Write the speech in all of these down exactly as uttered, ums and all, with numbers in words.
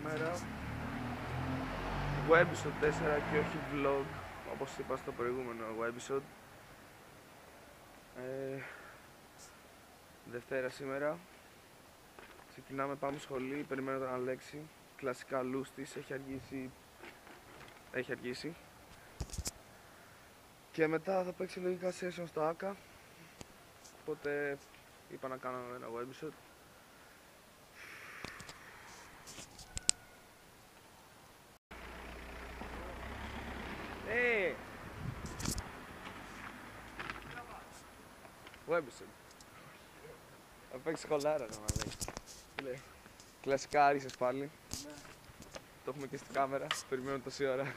σήμερα. Webisode τέσσερα και όχι vlog, όπως είπα στο προηγούμενο Webisode. Ε, Δευτέρα σήμερα. Ξεκινάμε, πάμε σχολή, περιμένω τον Αλέξη. Κλασικά λούστης, έχει αργήσει. Έχει αργήσει. Και μετά θα παίξει λογικά session στο Άκα. Οπότε είπα να κάνω ένα Webisode. Ε! Webisode. Θα παίξει σχολάρα να λέει. Κλασικά άρισες πάλι. Ναι. Το έχουμε και στη κάμερα, περιμένω τόση ώρα.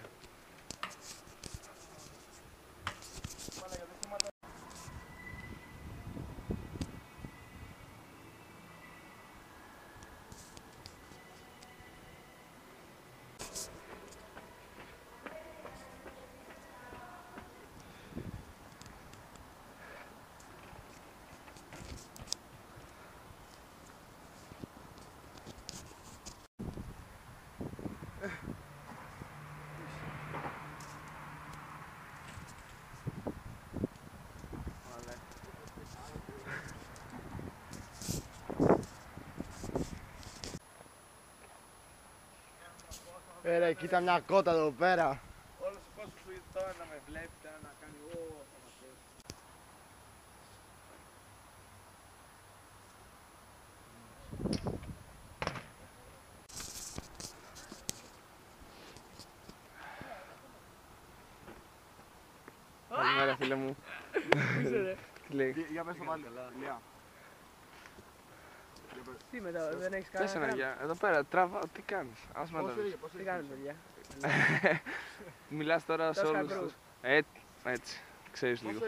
Ε, ρε, κοίτα μια κότα εδώ πέρα. Όλος ο κόσμος που ήρθε τώρα να με βλέπει, τώρα να κάνει ω, θα μας πει. Καλημέρα φίλε μου. Τι λέει? Για πες το πάλι. Τι μετά, δεν έχεις κανένα Πες ένα γεια, εδώ πέρα, τράβα, τι κάνεις, ας με Τι κάνετε παιδιά? Μιλάς τώρα σε όλους τους... Έτσι, έτσι, ξέρεις λίγο.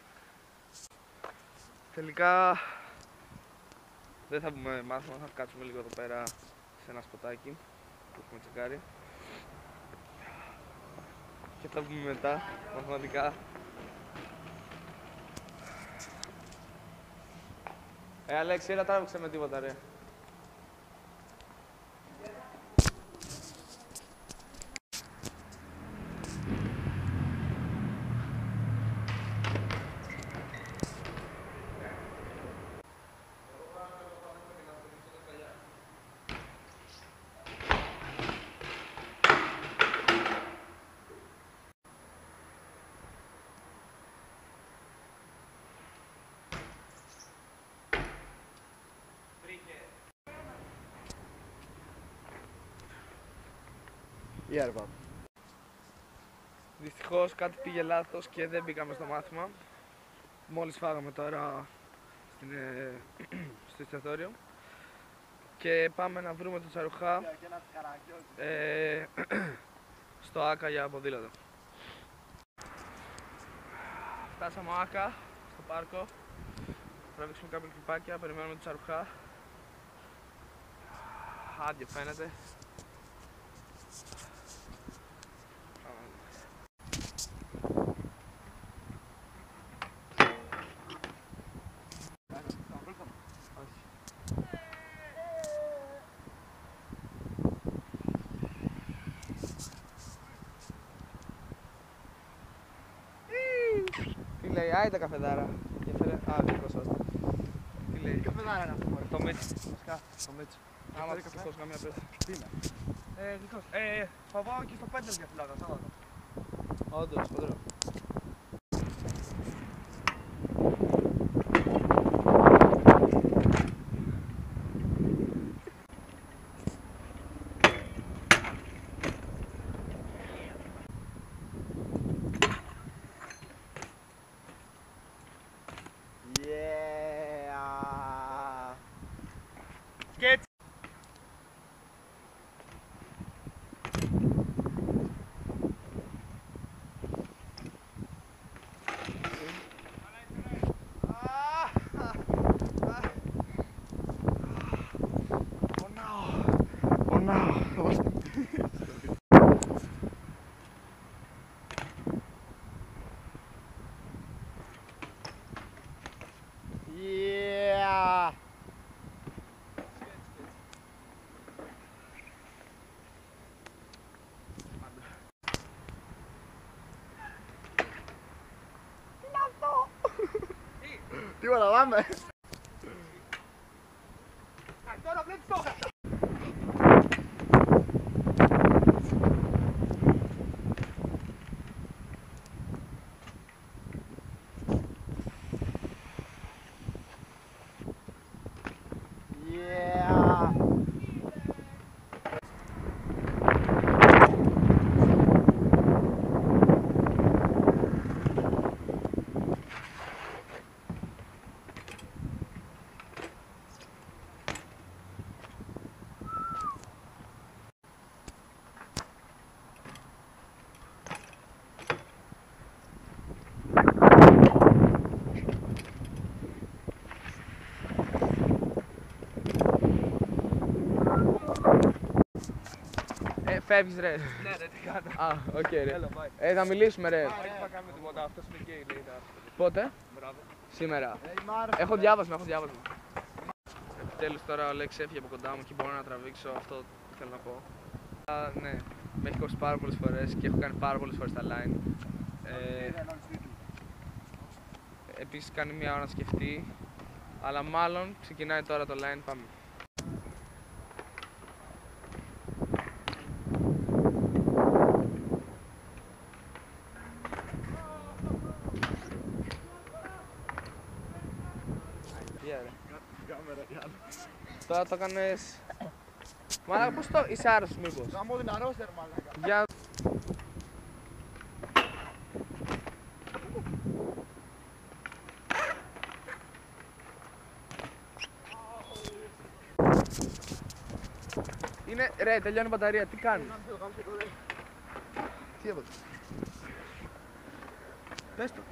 Τελικά δεν θα πούμε μάθημα, θα κάτσουμε λίγο εδώ πέρα σε ένα σποτάκι που έχουμε τσεκάρει. Και θα πούμε μετά, μαθηματικά. Ε, Αλέξη, έλα τράβηξε με τίποτα ρε. Yeah, Pap. Δυστυχώς κάτι πήγε λάθος και δεν μπήκαμε στο μάθημα. Μόλις φάγαμε τώρα στην, ε, στο εστιατόριο και πάμε να βρούμε το τσαρουχά ε, στο Άκα για ποδήλατο. Φτάσαμε Άκα, στο πάρκο. Θα τραβήξουμε κάποια κλιπάκια, περιμένουμε το τσαρουχά. Άδειο φαίνεται. Τι λέει, άιντε καφεδάρα. Και φέρε... Α, δικός σας. Τι λέει. Καφεδάρα είναι αυτό. Το Μίτσι. Βασικά, το Μίτσι. Άμα δυστυχώς καμία πες. Τι είναι? Ε, δικός. Ε, θα πάω και στο πέντε για φυλάκα, Σάββατο. Όντως, χοντρό. Σκέτς! Yeah! Τίποτα, πάμε. Τώρα βλέπεις το. Yeah. Ε, φεύγεις ρε. Ναι, ρε, τι κάνω. Α, οκ ρε. Έλα, πάει. Ε, θα μιλήσουμε ρε. Δεν θα κάνουμε τίποτα. Αυτός είναι γκέι, λέει. Πότε? Μπράβο. Σήμερα. Ε, μ' άρεσε, Έχω ρε. διάβασμα, έχω διάβασμα. Επιτέλους τώρα ο Αλέξης έφυγε από κοντά μου και μπορώ να τραβήξω αυτό που θέλω να πω. Α, ναι, με έχει κόψει πάρα πολλές φορές και έχω κάνει πάρα πολλές φορές τα line. Ε, επίσης κάνει μια ώρα να σκεφτεί, αλλά μάλλον ξεκινάει τώρα το line, πάμε. Τώρα το έκανες... Μαλάκα, πώς το... Είσαι άρρωστος μήπως? Γαμώ την αρρώστια, ρε μαλάκα. Για... Είναι... Ρε, τελειώνει η μπαταρία, τι κάνεις? Τι έπατε? Πες το.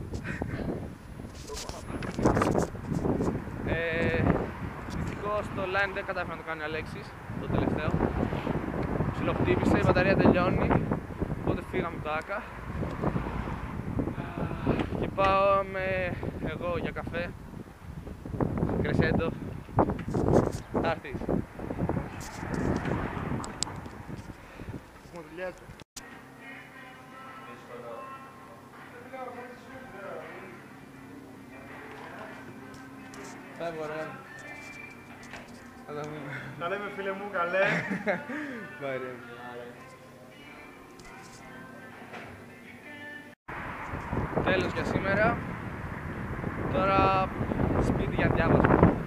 Ε, δυστυχώς το line δεν κατάφερε να το κάνει ο Αλέξης, το τελευταίο. Ψιλοχτύπησε, η μπαταρία τελειώνει, οπότε φύγαμε το Άκα. Και πάω με εγώ για καφέ, κρεσέντο. Θα έρθεις. Έχουμε δουλειά του. Φεύγω ρε. Θα τα πούμε. Τα λέμε φίλε μου, καλέ. Πάει ρε. Τέλος για σήμερα. Τώρα σπίτι για διάβασμα.